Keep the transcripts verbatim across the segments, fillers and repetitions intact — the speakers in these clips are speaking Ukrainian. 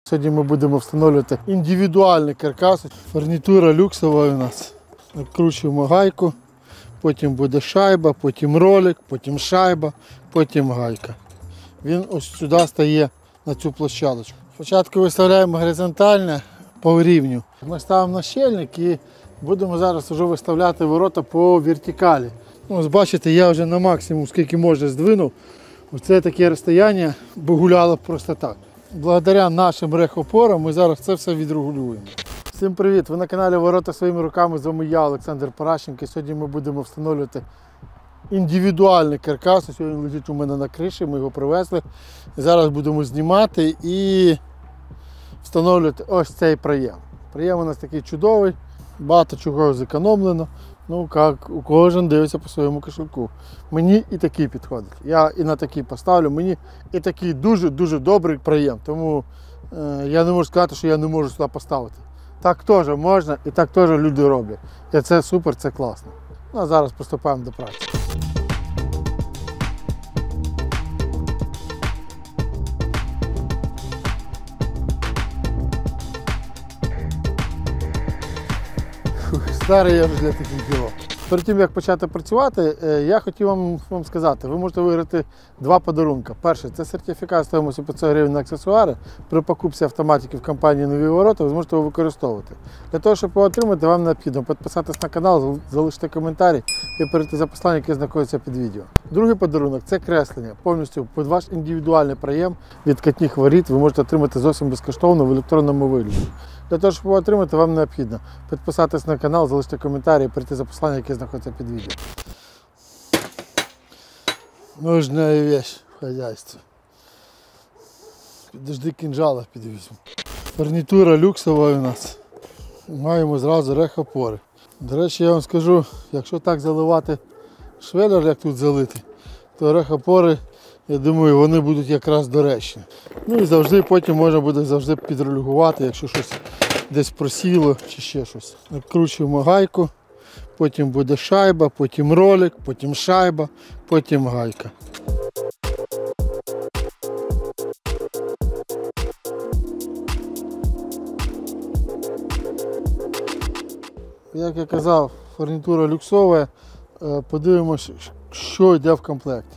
Сьогодні ми будемо встановлювати індивідуальний каркас. Фурнітура люксова у нас. Відкручуємо гайку, потім буде шайба, потім ролик, потім шайба, потім гайка. Він ось сюди стає на цю площадочку. Спочатку виставляємо горизонтальне по рівню. Ми ставимо на щільник і будемо зараз вже виставляти ворота по вертикалі. Ось бачите, я вже на максимум, скільки можна, здвинув. Оце таке розстояння, бо гуляло просто так. Благодаря нашим рехопорам ми зараз це все відрегулюємо. Всім привіт! Ви на каналі Ворота своїми руками. З вами я, Олександр Паращенко. Сьогодні ми будемо встановлювати індивідуальний каркас. Сьогодні він лежить у мене на криші, ми його привезли. І зараз будемо знімати і встановлювати ось цей проєм. Проєм у нас такий чудовий, багато чого зекономлено. Ну, як у кожен дивиться по своєму кошельку. Мені і такий підходить. Я і на такий поставлю. Мені і такий дуже-дуже добрий проєм. Тому е, я не можу сказати, що я не можу сюди поставити. Так теж можна і так теж люди роблять. І це супер, це класно. Ну, а зараз приступаємо до праці. Старий я вже для таких ділок. Перед тим, як почати працювати, я хотів вам, вам сказати, ви можете виграти два подарунки. Перший – це сертифікат стоїмостю п'ятсот гривень на аксесуари. При покупці автоматики в компанії «Нові ворота» ви зможете його використовувати. Для того, щоб його отримати, вам необхідно підписатись на канал, залишити коментарі і перейти за послання, яке знаходиться під відео. Другий подарунок – це креслення. Повністю під ваш індивідуальний проєм від Катніх воріт ви можете отримати зовсім безкоштовно в електронному вигляді. Для того, щоб його отримати, вам необхідно підписатись на канал, залишити коментарі і перейти за послання, яке знаходиться під відео. Нужна вещь в хозяйстве. Підожди, кинжала підвізьму. Фурнітура люксова у нас. Маємо зразу рехопори. До речі, я вам скажу, якщо так заливати швеллер, як тут залити, то рехопори, я думаю, вони будуть якраз доречні. Ну і завжди потім можна буде завжди підрегулювати, якщо щось десь просіло чи ще щось. Відкручуємо гайку, потім буде шайба, потім ролик, потім шайба, потім гайка. Як я казав, фурнітура люксова. Подивимося, що йде в комплекті.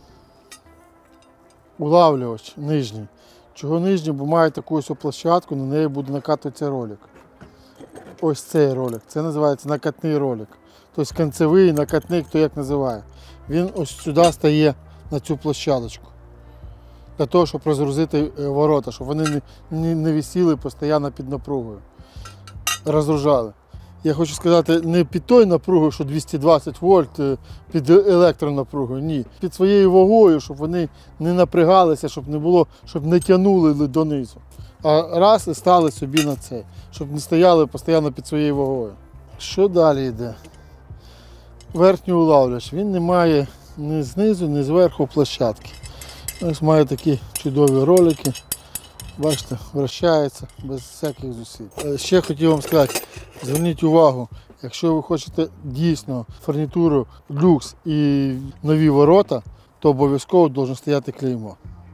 Улавлювач нижній. Чого нижній? Бо має таку ось площадку, на неї буде накатуватися ролик. Ось цей ролик. Це називається накатний ролик. Тобто кінцевий, накатний, хто як називає. Він ось сюди стає на цю площадочку. Для того, щоб розгрузити ворота, щоб вони не, не, не висіли постійно під напругою. Розгружали. Я хочу сказати, не під той напругою, що двісті двадцять вольт, під електронапругою, ні. Під своєю вагою, щоб вони не напрягалися, щоб не було, щоб не тягнули донизу. А раз і стали собі на це, щоб не стояли постійно під своєю вагою. Що далі йде? Верхній улавлювач. Він не має ні знизу, ні зверху площадки. Ось має такі чудові ролики. Бачите, вращається без всяких зусиль. Ще хотів вам сказати, зверніть увагу, якщо ви хочете дійсно фурнітуру люкс і нові ворота, то обов'язково має стояти клеймо.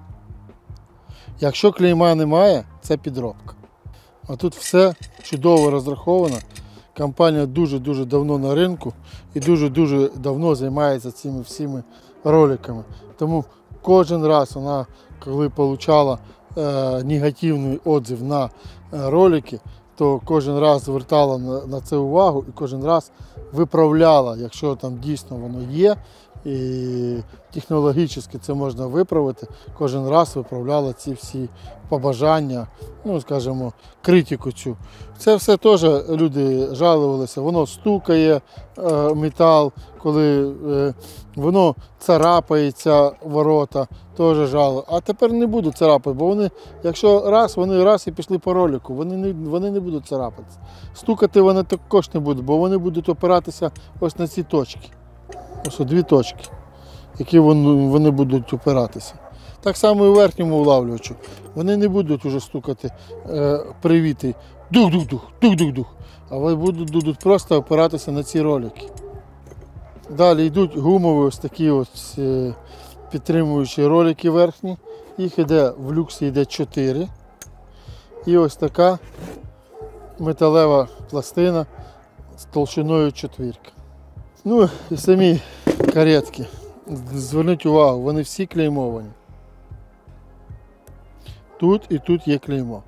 Якщо клейма немає, це підробка. А тут все чудово розраховано. Компанія дуже-дуже давно на ринку і дуже-дуже давно займається цими всіми роликами. Тому кожен раз вона, коли отримала негативний відзив на ролики, то кожен раз звертала на це увагу і кожен раз виправляла, якщо там дійсно воно є і технологічно це можна виправити, кожен раз виправляла ці всі побажання, ну скажімо, критику цю. Це все теж люди жалувалися, воно стукає е, метал, коли е, воно царапається ворота, теж жало. А тепер не будуть царапати, бо вони, якщо раз, вони раз і пішли по ролику, вони не, вони не будуть царапатися. Стукати вони також не будуть, бо вони будуть опиратися ось на ці точки. Ось дві точки, які вони, вони будуть опиратися. Так само і в верхньому улавлювачу. Вони не будуть вже стукати е, привіти дух-дух-дух, дух-дух-дух, а вони будуть, будуть просто опиратися на ці ролики. Далі йдуть гумові ось такі ось е, підтримуючі ролики верхні. Їх йде в люксі йде чотири. і ось така металева пластина з толщиною четвірки. Ну і самі каретки. Зверніть увагу, вони всі клеймовані. Тут і тут є клеймо.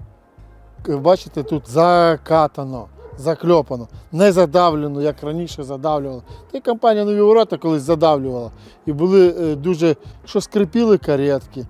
Бачите, тут закатано, закльопано, не задавлено, як раніше задавлювало. Та й компанія «Нові ворота» колись задавлювала. І були дуже, що скрипіли каретки,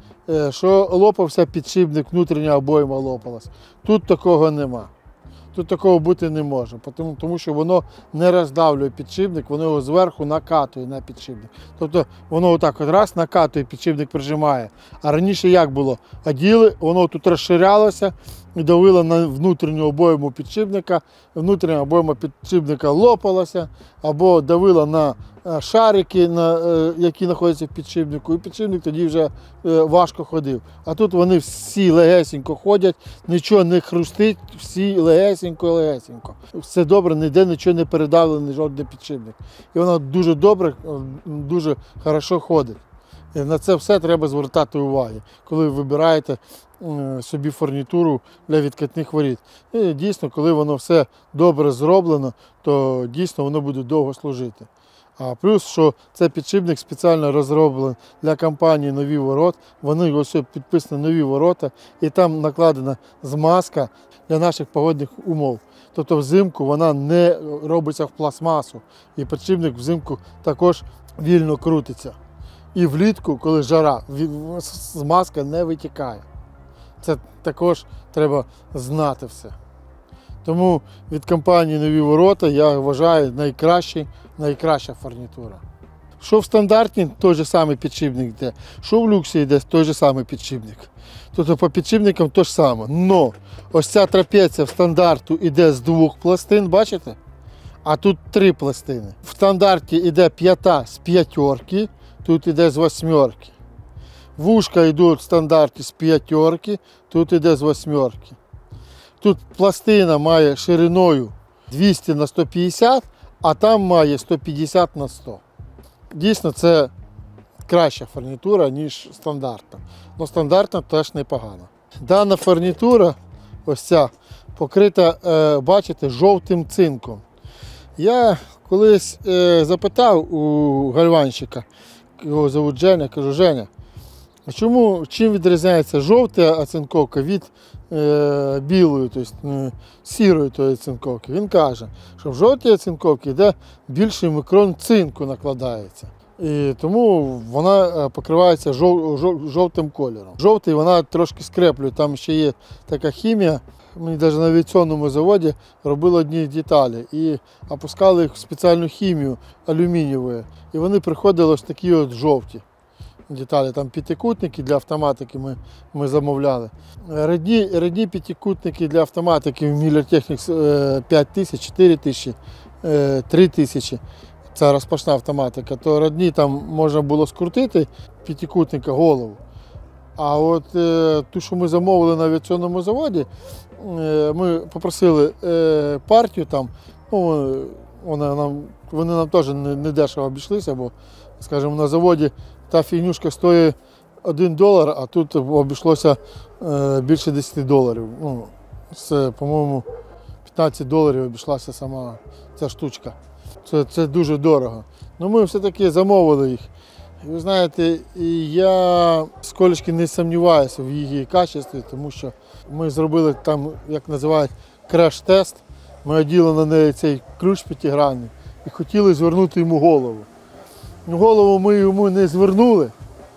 що лопався підшипник, внутрішня обойма лопалась. Тут такого нема. Тут такого бути не може, тому, тому що воно не роздавлює підшипник, воно його зверху накатує на підшипник. Тобто воно отак от раз накатує, підшипник прижимає. А раніше як було? Оділи, воно тут розширялося і давило на внутрішню обойму підшипника, внутрішня обойма підшипника лопалася, або давило на шарики, на, які знаходяться в підшипнику, і підшипник тоді вже важко ходив. А тут вони всі легесенько ходять, нічого не хрустить, всі легесенько-легесенько. Все добре, ніде нічого не передавлений, жодний підшипник. І воно дуже добре, дуже хорошо ходить. І на це все треба звертати увагу, коли ви вибираєте собі фурнітуру для відкатних воріт. І дійсно, коли воно все добре зроблено, то дійсно воно буде довго служити. А плюс, що цей підшипник спеціально розроблений для компанії «Нові ворота». Вони ось підписані «Нові ворота» і там накладена змазка для наших погодних умов. Тобто взимку вона не робиться в пластмасу і підшипник взимку також вільно крутиться. І влітку, коли жара, змазка не витікає. Це також треба знати все. Тому від компанії «Нові ворота» я вважаю найкращий, найкраща фурнітура. Що в стандарті, той же самий підшипник йде, що в люксі йде, той же самий підшипник. Тобто по підшипникам то ж саме. Но ось ця трапеція в стандарту йде з двох пластин, бачите? А тут три пластини. В стандарті йде п'ята з п'ятерки, тут йде з восьмерки. Вушка йдуть в стандарті з п'ятерки, тут йде з восьмерки. Тут пластина має шириною двісті на сто п'ятдесят, а там має сто п'ятдесят на сто. Дійсно, це краща фурнітура, ніж стандартна. Але стандартна теж непогана. Дана фурнітура, ось ця, покрита, бачите, жовтим цинком. Я колись запитав у гальванщика, його звуть Женя, кажу: Женя, а чому, чим відрізняється жовта оцинковка від е, білої, тобто е, сірої тої оцинковки? Він каже, що в жовтій оцинковці йде більший мікрон цинку накладається. І тому вона покривається жов, жов, жовтим кольором. Жовтий вона трошки скреплює, там ще є така хімія. Мені навіть на авіаційному заводі робили одні деталі і опускали їх в спеціальну хімію алюмінієву. І вони приходили ось такі от жовті деталі. Там п'ятикутники для автоматики ми, ми замовляли. Рідні, рідні п'ятикутники для автоматики в Miller Technics п'ять тисяч, чотири тисячі, три тисячі. Це розпашна автоматика. То рідні там можна було скрутити п'ятикутника голову. А от е, ту, що ми замовили на авіаційному заводі, е, ми попросили е, партію там, ну, вона нам, вони нам теж не, не дешево обійшлися, бо, скажімо, на заводі та фігнюшка стоїть один долар, а тут обійшлося е, більше десять доларів. Ну, це, по-моєму, п'ятнадцять доларів обійшлася сама ця штучка. Це, це дуже дорого. Ну, ми все-таки замовили їх. Ви знаєте, я сколечки не сумніваюся в її качестві, тому що ми зробили там, як називають, краш-тест. Ми оділи на неї цей ключ п'ятигранний і хотіли звернути йому голову. Голову ми йому не звернули,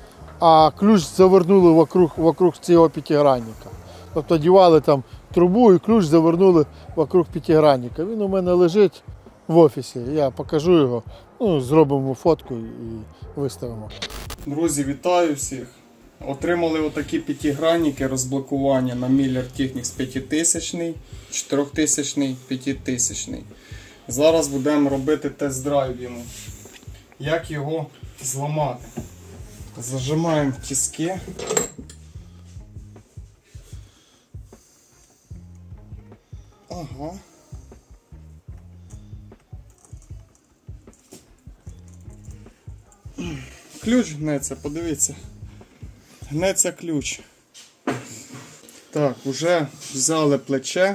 а ключ завернули вокруг, вокруг цього п'ятигранника. Тобто одівали там трубу і ключ завернули вокруг п'ятигранника. Він у мене лежить в офісі, я покажу його, ну, зробимо фотку і виставимо. Друзі, вітаю всіх! Отримали отакі п'ятигранники розблокування на Miller Technics п'ятитисячний, чотиритисячний, п'ятитисячний. Зараз будемо робити тест-драйв йому. Як його зламати? Зажимаємо в тиски. Ага. Ключ гнеться, подивіться. Гнеться ключ. Так, вже взяли плече.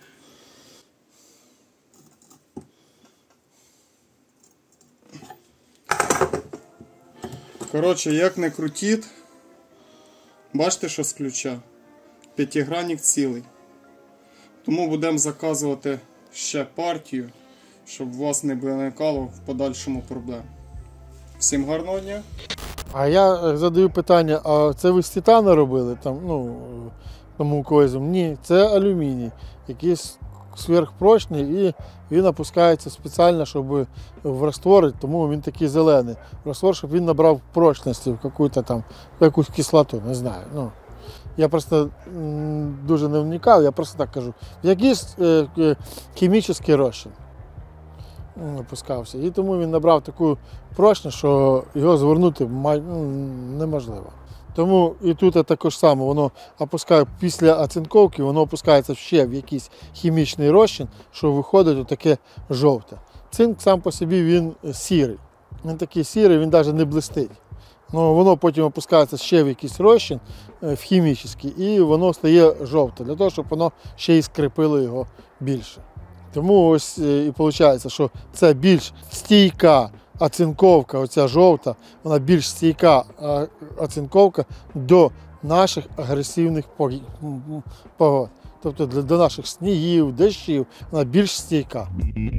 Коротше, як не крутіть, бачите, що з ключа? П'ятигранник цілий. Тому будемо заказувати ще партію, щоб у вас не виникало в подальшому проблем. Всім гарного дня! А я задаю питання, а це ви з титану робили? Там, ну, тому койзом? Ні, це алюміній, якийсь сверхпрочний, і він опускається спеціально, щоб в раствор, тому він такий зелений. В раствор, щоб він набрав прочності в якусь там, в якусь кислоту, не знаю. Ну, я просто м, дуже не вникав, я просто так кажу. Якийсь е, е, хімічний розчин опускався. І тому він набрав таку прочність, що його звернути май, ну, неможливо. Тому і тут також саме, воно опускає після оцинковки, воно опускається ще в якийсь хімічний розчин, що виходить таке жовте. Цинк сам по собі він сірий. Він такий сірий, він навіть не блистить. Ну, воно потім опускається ще в якийсь розчин, в хімічний, і воно стає жовте, для того, щоб воно ще й скріпило його більше. Тому ось і виходить, що це більш стійка оцинковка, оця жовта, вона більш стійка оцинковка до наших агресивних погод. Тобто до наших снігів, дощів, вона більш стійка.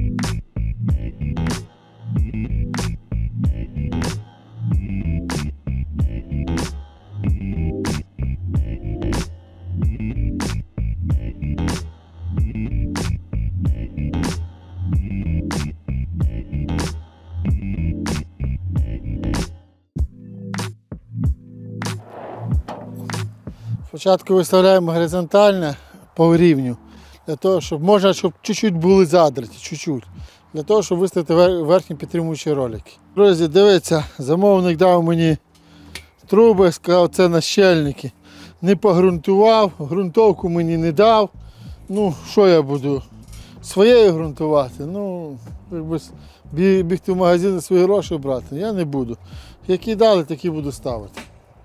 Спочатку виставляємо горизонтально по рівню, для того, щоб можна, щоб чуть-чуть були задриті, чуть-чуть, для того, щоб виставити верхні підтримуючі ролики. Друзі, дивіться, замовник дав мені труби, сказав, це нащільники. Не погрунтував, ґрунтовку мені не дав. Ну, що я буду? Своєю ґрунтувати? Ну, якби бігти в магазин і свої гроші брати, я не буду. Які дали, такі буду ставити.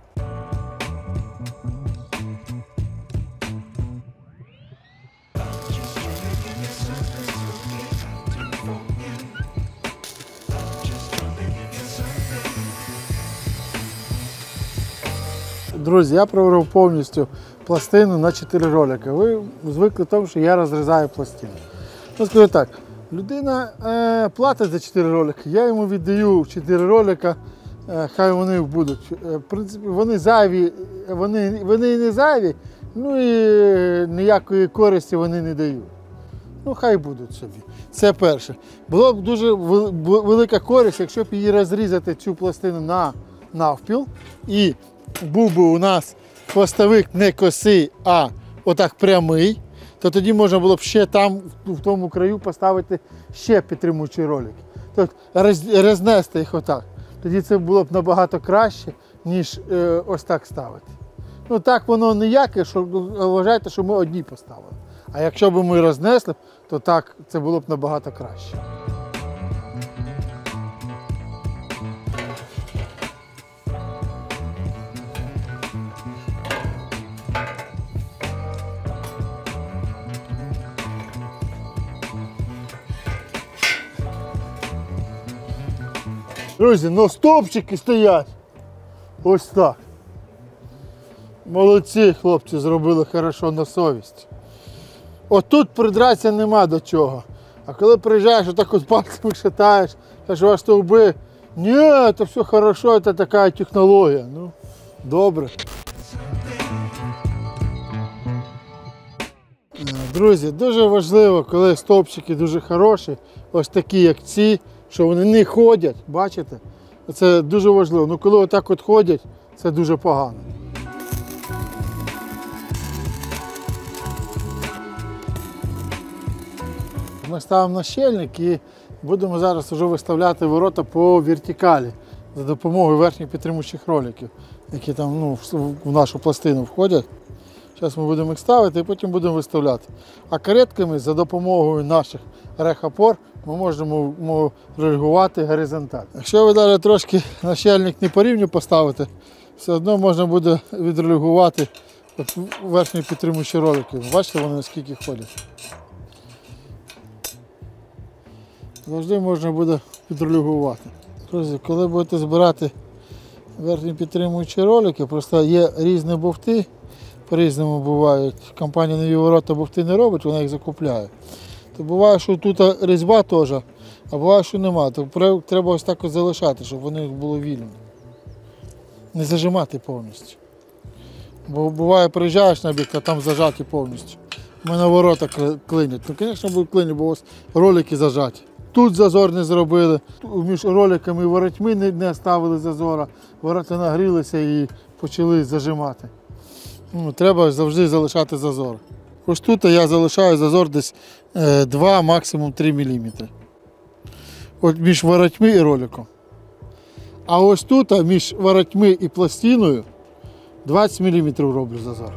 Друзі, я проварив повністю пластину на чотири ролики. Ви звикли тому, що я розрізаю пластину. Ну, скажу так, людина е, платить за чотири ролики, я йому віддаю чотири ролика, е, хай вони будуть. Е, в принципі, вони зайві, вони, вони і не зайві, ну і ніякої користі вони не дають. Ну, хай будуть собі. Це перше. Було б дуже велика користь, якщо б її розрізати, цю пластину на навпіл, і був би у нас хвостовик не косий, а отак прямий, то тоді можна було б ще там, в тому краю, поставити ще підтримуючі ролики. Тобто рознести їх отак. Тоді це було б набагато краще, ніж е, ось так ставити. Ну так воно ніяке, що вважайте, що ми одні поставили. А якщо б ми рознесли, то так це було б набагато краще. Друзі, ну стовпчики стоять. Ось так. Молодці, хлопці, зробили хорошо на совість. Отут придратися нема до чого. А коли приїжджаєш, отак от пальцями шатаєш, кажеш, у вас стовби. Ні, це все хорошо, це така технологія. Ну, добре. Друзі, дуже важливо, коли стовпчики дуже хороші, ось такі, як ці, що вони не ходять, бачите? Це дуже важливо. Ну коли отак от ходять, це дуже погано. Ми ставимо нащільник і будемо зараз вже виставляти ворота по вертикалі за допомогою верхніх підтримуючих роликів, які там, ну, в нашу пластину входять. Зараз ми будемо їх ставити і потім будемо виставляти. А каретками за допомогою наших рехопор ми можемо регулювати горизонталь. Якщо ви навіть трошки нащільник не по рівню поставите, все одно можна буде відрегулювати От верхні підтримуючі ролики. Бачите, вони наскільки ходять. Завжди можна буде підрегулювати. Друзі, коли будете збирати верхні підтримуючі ролики, просто є різні бовти, по-різному бувають. Компанія «Нові ворота» бовти не робить, вона їх закупляє. То буває, що тут різьба теж, а буває, що нема. То треба ось так ось залишати, щоб вони було вільно. Не зажимати повністю. Бо буває, приїжджаєш на бік, а там зажаті повністю. У мене ворота клинять. Ну, звісно, будуть клинять, бо ось ролики зажаті. Тут зазор не зробили, між роликами і воротьми не, не ставили зазора, ворота нагрілися і почали зажимати. Ну, треба завжди залишати зазор. Ось тут я залишаю зазор десь два, максимум три міліметри. От між воротьми і роликом. А ось тут між воротьми і пластиною двадцять міліметрів роблю зазор.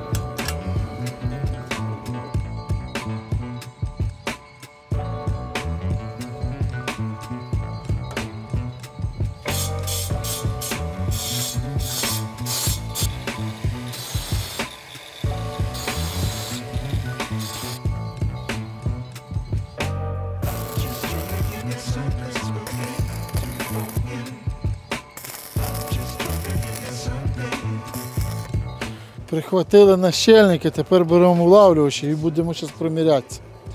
Прихватили нащельники, тепер беремо улавлювачі і будемо зараз промірятися.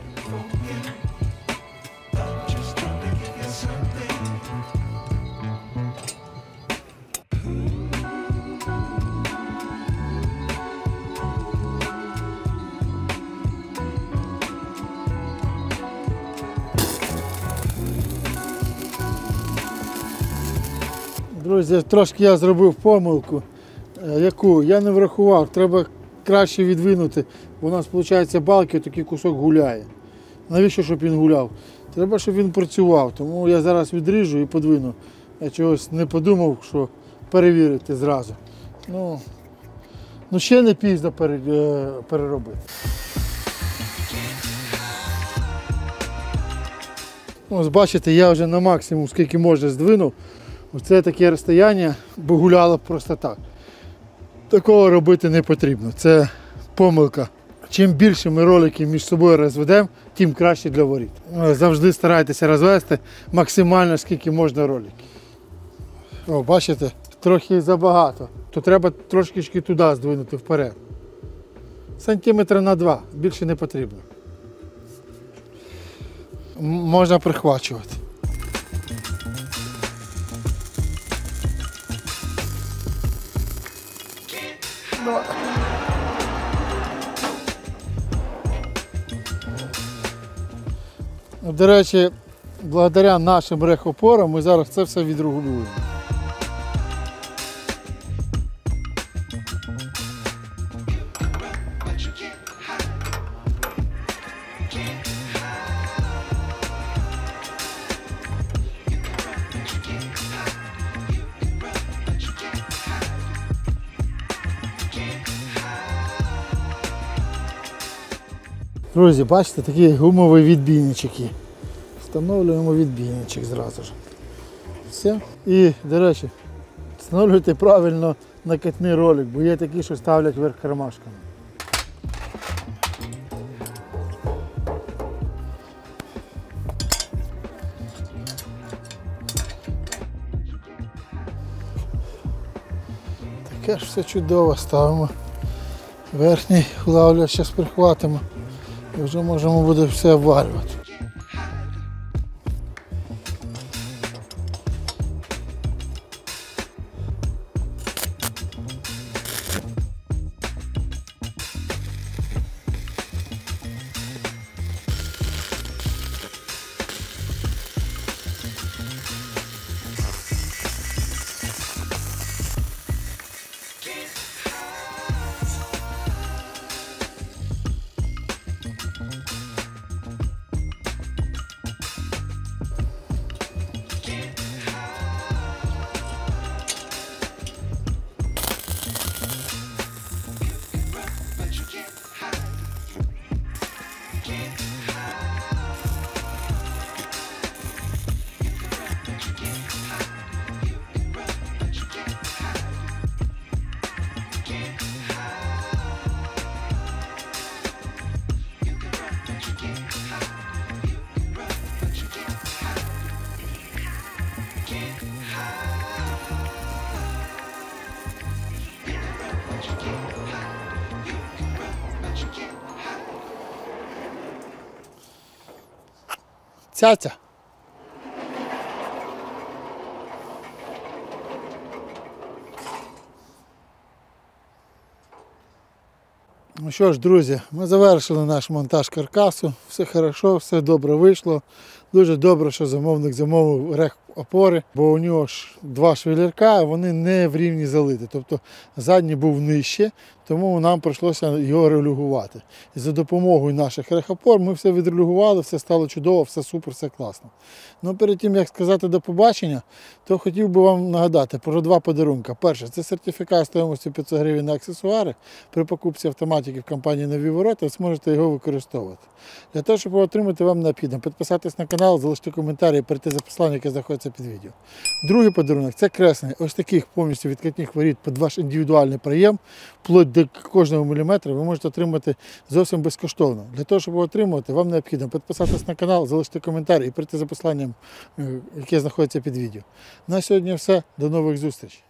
Друзі, трошки я зробив помилку. Яку? Я не врахував, треба краще відвинути, бо у нас, виходить, балки, такий кусок гуляє. Навіщо, щоб він гуляв? Треба, щоб він працював, тому я зараз відріжу і подвину. Я чогось не подумав, що перевірити зразу. Ну, ну ще не пізно переробити. Ось бачите, я вже на максимум, скільки можна, здвинув. Оце таке розстояння, бо гуляло просто так. Такого робити не потрібно, це помилка. Чим більше ми ролики між собою розведемо, тим краще для воріт. Завжди старайтеся розвести максимально, скільки можна роликів. О, бачите, трохи забагато, то треба трошки туди здвинути вперед. Сантиметра на два, більше не потрібно. М- можна прихвачувати. До речі, благодаря нашим рехопорам ми зараз це все відрегулюємо. Друзі, бачите, такий гумовий відбійничок є. Встановлюємо відбійничок зразу ж. Все. І, до речі, встановлюйте правильно накатний ролик, бо є такі, що ставлять вверх кармашками. Таке ж все чудово, ставимо верхній улавлювач, зараз прихватимо. І вже можемо буде все обвалювати. цяця. Ну що ж, друзі, ми завершили наш монтаж каркасу. Все хорошо, все добре вийшло. Дуже добре, що замовник замовив рех опори, бо у нього ж два швелірка, а вони не в рівні залити. Тобто задній був нижче, тому нам прийшлося його релюгувати. І за допомогою наших рехопор ми все відрелюгували, все стало чудово, все супер, все класно. Ну перед тим, як сказати до побачення, то хотів би вам нагадати про два подарунки. Перше, це сертифікат стоїмостю п'ятсот гривень на аксесуари. При покупці автоматики в компанії «Нові ворота» ви зможете його використовувати. Для того, щоб його отримати, вам необхідно підписатись на канал, залишити коментарі і перейти за посиланням, яке знаходиться під відео. Другий подарунок – це креслення ось таких повністю відкатних воріт під ваш індивідуальний прийом, вплоть до кожного міліметра ви можете отримати зовсім безкоштовно. Для того, щоб його отримувати, вам необхідно підписатись на канал, залишити коментарі і перейти за посиланням, яке знаходиться під відео. На сьогодні все. До нових зустрічей.